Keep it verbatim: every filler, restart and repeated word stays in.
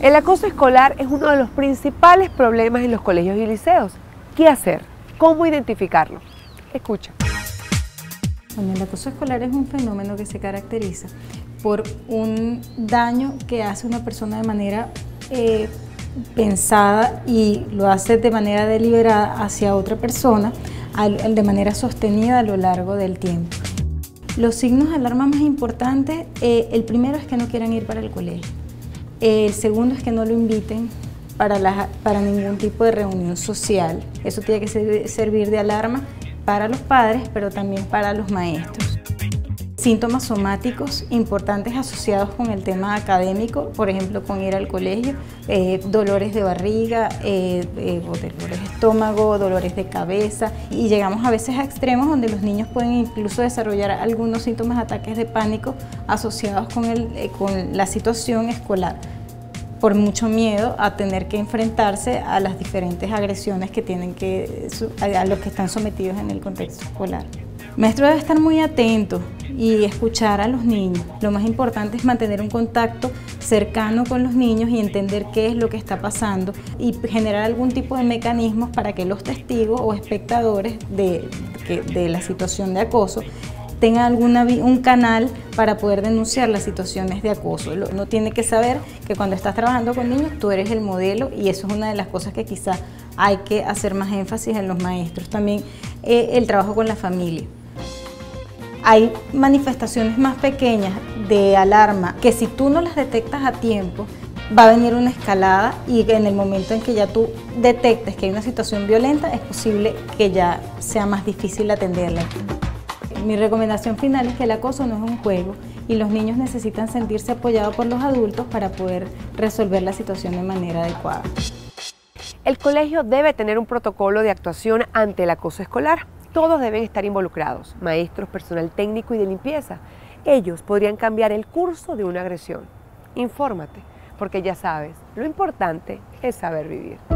El acoso escolar es uno de los principales problemas en los colegios y liceos. ¿Qué hacer? ¿Cómo identificarlo? Escucha. Bueno, el acoso escolar es un fenómeno que se caracteriza por un daño que hace una persona de manera eh, pensada y lo hace de manera deliberada hacia otra persona al, de manera sostenida a lo largo del tiempo. Los signos de alarma más importantes, eh, el primero es que no quieran ir para el colegio. El segundo es que no lo inviten para, la, para ningún tipo de reunión social. Eso tiene que ser, servir de alarma para los padres, pero también para los maestros. Síntomas somáticos importantes asociados con el tema académico, por ejemplo, con ir al colegio, eh, dolores de barriga, eh, eh, o dolores de estómago, dolores de cabeza, y llegamos a veces a extremos donde los niños pueden incluso desarrollar algunos síntomas de ataques de pánico asociados con, el, eh, con la situación escolar, por mucho miedo a tener que enfrentarse a las diferentes agresiones que tienen que, a los que están sometidos en el contexto escolar. El maestro debe estar muy atento y escuchar a los niños. Lo más importante es mantener un contacto cercano con los niños y entender qué es lo que está pasando y generar algún tipo de mecanismos para que los testigos o espectadores de, de, de la situación de acoso tengan alguna, un canal para poder denunciar las situaciones de acoso. Uno tiene que saber que cuando estás trabajando con niños tú eres el modelo, y eso es una de las cosas que quizás hay que hacer más énfasis en los maestros. También eh, el trabajo con la familia. Hay manifestaciones más pequeñas de alarma que si tú no las detectas a tiempo, va a venir una escalada, y en el momento en que ya tú detectes que hay una situación violenta, es posible que ya sea más difícil atenderla. Mi recomendación final es que el acoso no es un juego y los niños necesitan sentirse apoyados por los adultos para poder resolver la situación de manera adecuada. El colegio debe tener un protocolo de actuación ante el acoso escolar. Todos deben estar involucrados, maestros, personal técnico y de limpieza. Ellos podrían cambiar el curso de una agresión. Infórmate, porque ya sabes, lo importante es saber vivir.